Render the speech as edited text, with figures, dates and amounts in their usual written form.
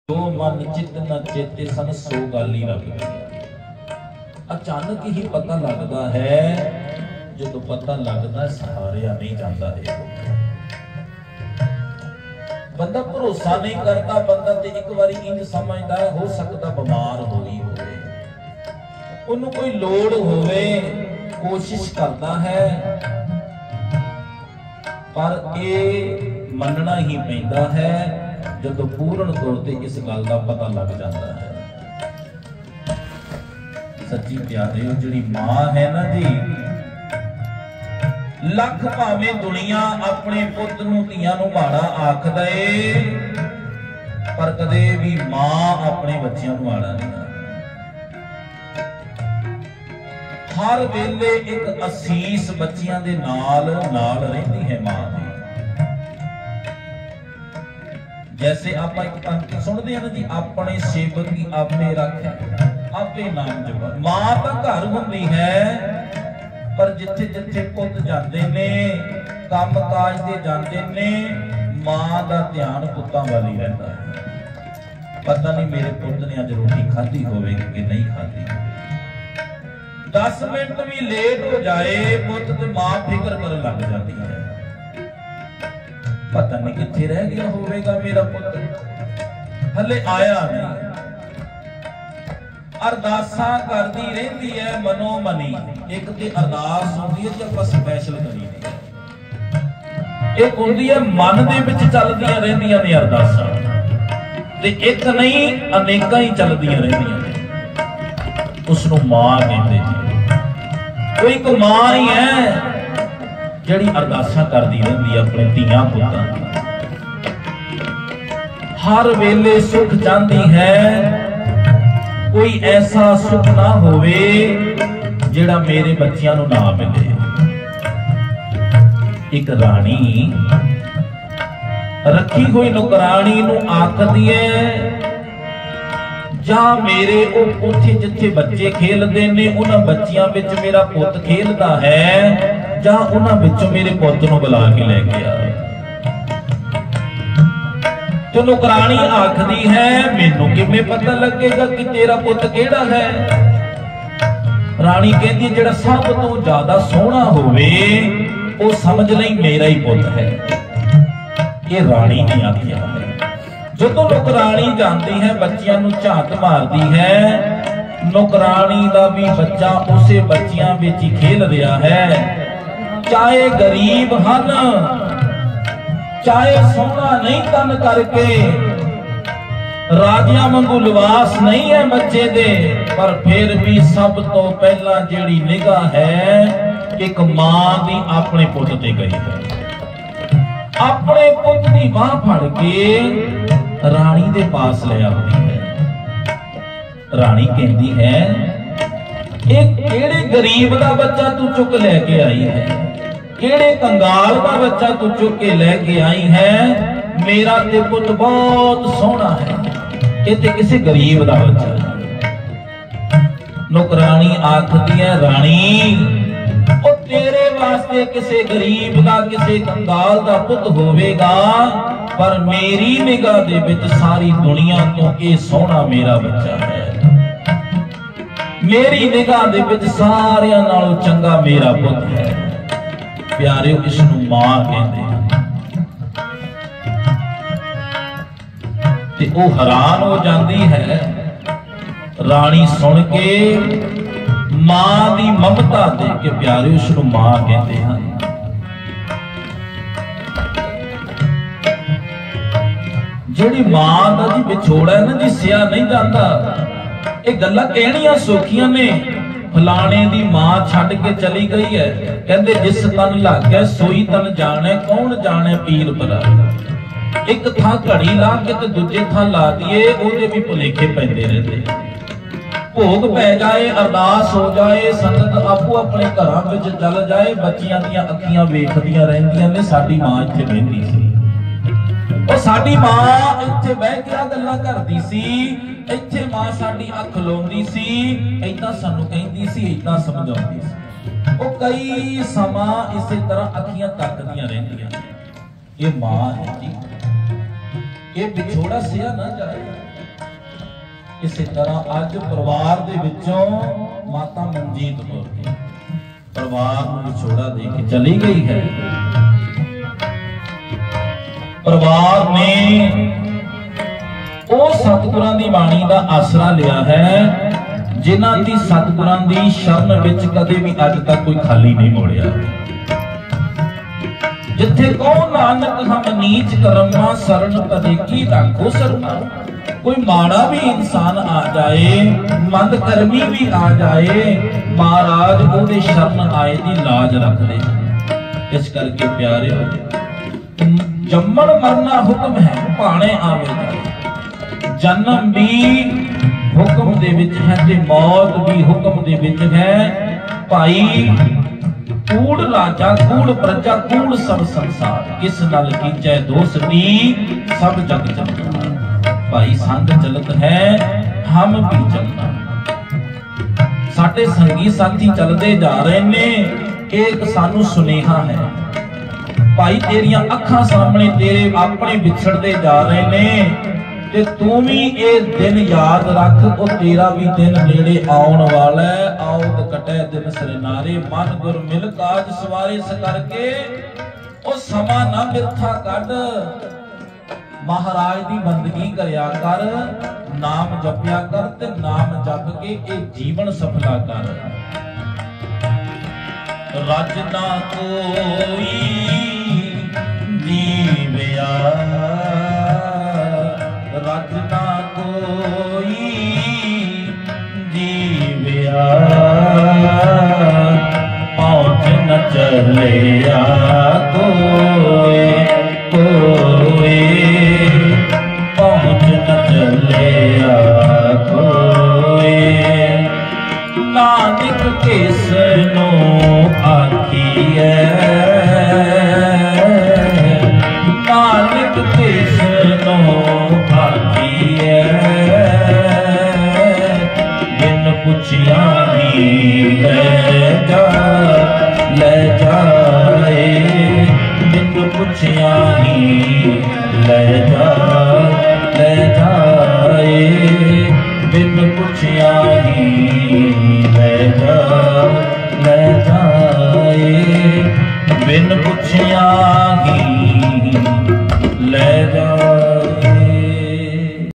जो मन चित न चेते सन सो गल ही लग गई। अचानक ही पता लगता है, जो पता लगता सहारिया नहीं जाता है। बंदा भरोसा नहीं करता, बंदा ते एक बारी इंज समझदा है हो सकता बीमार होई होवे, उन्हें कोई लोड़ होवे, कोशिश करता है, पर ये मनना ही पैंदा है जब पूर्ण तौर ते इस गल का पता लग जाता है। सच्ची प्यारे जिहड़ी मां है ना जी, लख भावें दुनिया अपने पुत नूं धीआं नूं माड़ा आख दे, पर कदे भी मां अपने बच्चियां नूं माड़ा नहीं। हर वेले एक असीस बच्चियां दे नाल नाल रहिंदी है मां दी। जैसे आप एक पंक्ति सुनते हैं ना जी, अपने सेवक की आपे रखे आपे नाम जपा। मां तो घर हुंदी है, पर जिथे जिथे पुत जाते ने काम काज ते जाते ने, मां का ध्यान पुत्तां वाल ही रहता है। पता नहीं मेरे पुत ने अज रोटी खाधी होवेगी कि नहीं खाधी। 10 मिनट भी लेट हो जाए पुत ते मां फिक्र करन लग जाती है, पता नहीं किथे रह गया होवेगा मेरा पुत, हले आया नहीं। अरदासा करती रहती है मनो मनी। एक ते अरदास होती है जो स्पैशल करी एक होती है मन दे विच चलदियां रहंदियां ने अरदासां, ते एक नहीं अनेकां ही चलदियां रहंदियां ने। उसनूं मां कहंदे जी। कोई एक मां ही है जिहड़ी अरदासां करदी रहंदी है अपने धीआं पुत्तां दी। हर वेले सुख चाहती है, कोई ऐसा सुख ना होवे जिहड़ा मेरे बच्चियां नूं ना मिले। एक राणी रखी हुई नौकरानी नूं आखदी है, जा मेरे उत्थे जिथे बच्चे खेलते ने उन्हां बच्चियां विच मेरा पुत खेलदा है, जा उन्हां विचों मेरे पुत नूं बुला के लै गया। तो नौकरानी आखदी है, मैनूं किवें पता लगेगा कि तेरा पुत किहड़ा है। राणी कहती है, जिहड़ा सब तो ज्यादा सोहना होवे वो समझ लई मेरा ही पुत है। ये राणी ने आख्या है। जदों नौकरानी जाती है बच्चियां नूं झात मारदी है, नौकरानी दा भी बच्चा उसे बच्चियां विच ही खेल रहा है। चाहे गरीब हन, चाहे सोना नहीं तन करके, राजियां वांगू लिबास नहीं है बच्चे दे, पर फिर भी सब तो पहला जिहड़ी निगाह है एक मां दी अपने पुत ते गई है। अपने पुत दी बांह फड़ के राणी दे पास ले आती है। राणी कहती है, एक केड़े गरीब दा बच्चा तू चुक लेके आई है, केड़े कंगाल का बच्चा तू चुक के लेके आई है। मेरा ते पुत बहुत सोहना है, ये ते किसी गरीब का बच्चा है। नौकरानी आखदी है, राणी ओ तेरे वास्ते किसी गरीब का किसी कंगाल का पुत होवेगा, पर मेरी निगाह दे विच सारी दुनिया तो ये सोहना मेरा बच्चा है। मेरी निगाह दे विच सारियां नालों चंगा मेरा पुत है। प्यारे इसनूं मां कहंदे ते वो हैरान हो जाती है। राणी सुन के मां दी ममता देख के प्यारे उसनूं मां कहंदे हैं। जिहड़ी मां दा जी विछोड़ा है ना जी, सिया नहीं जाता। ये गल्लां कहणियां सौखियां ने, फलाने दी मां छड्ड के चली गई है, कहंदे जिस तन लग गया सोई तन जाने, कौन जाने पीर भला। एक थां घड़ी ला के ते दूजे थां ला दिए, ओदे भी भुलेखे पैंदे रहंदे। भोग पै जाए, अरदास हो जाए, संगत आपो अपने घरां विच चल जाए, बच्चियां दीयां अखियां वेखदियां रहिंदियां ने साडी मां इत्थे बहिंदी सी, ओ साडी मां इत्थे बह के आ गल्लां करदी सी, इत्थे मां साडी अख लाउंदी सी, इदां सानू कहंदी सी, इदां समझाउंदी सी। ओ कई समा इसे तरह अखियां तकदियां रहिंदियां। ये मां है जी। ये विछोड़ा सिया ना जाए। इसी तरह अज परिवार दे विचों माता मनजीत कौर जी परिवार को विछोड़ा दे के चली गई है। परिवार ने ਉਹ ਸਤਿਗੁਰਾਂ ਦੀ ਬਾਣੀ ਦਾ ਆਸਰਾ ਲਿਆ ਹੈ ਜਿਨ੍ਹਾਂ ਦੀ ਸਤਿਗੁਰਾਂ ਦੀ ਸ਼ਰਨ ਵਿੱਚ ਕਦੇ ਵੀ ਅੱਜ ਤੱਕ ਕੋਈ ਖਾਲੀ ਨਹੀਂ ਮੋੜਿਆ। ਜਿੱਥੇ ਕਹੋ ਨਾਨਕ ਹਮ ਨੀਚ ਕਰਮਾਂ ਸਰਨ ਭਦੇਕੀ ਰਾਖੋ ਸਰਨਾ। कोई माड़ा भी इंसान आ जाए मंद कर्मी भी आ जाए महाराज ओदे शरण आए दी लाज रखते। इस करके प्यारे जम्मण मरना हुक्म है भाणे आवे जाए। जन्म भी हुक्म दे विच है ते मौत भी हुक्म दे विच है। भाई कूड़ लाजा कूड़ प्रजा कूड़ सब संसार किस नल कीचै दोस्ती सब जग चलता। भाई संग चलत है हम भी चलना। साडे संगी साथी चलते जा रहे ने एक सानू सुनेहा है। भाई तेरिया अखां सामने तेरे अपने बिछड़ते जा रहे ने ते तू भी ये दिन याद रख ओ तेरा भी दिन नेड़े आउण वाला है। आओ कटे दिन सरनारे मन गुर मिल काज सवारे इस करके ओ समा ना मिर्था कढ। महाराज की बंदगी करया कर नाम जपया कर ते नाम जप के ये जीवन सफला कर। रज ना कोई जीवया रज ना कोई जीवया पहुंच न चलिया कोई कोई पहुंच न चलिया कोई। नानक किसनो आखिए नानक किसनो आखिए बिन पुछिया ही ले जाए बिन पुछिया ही ले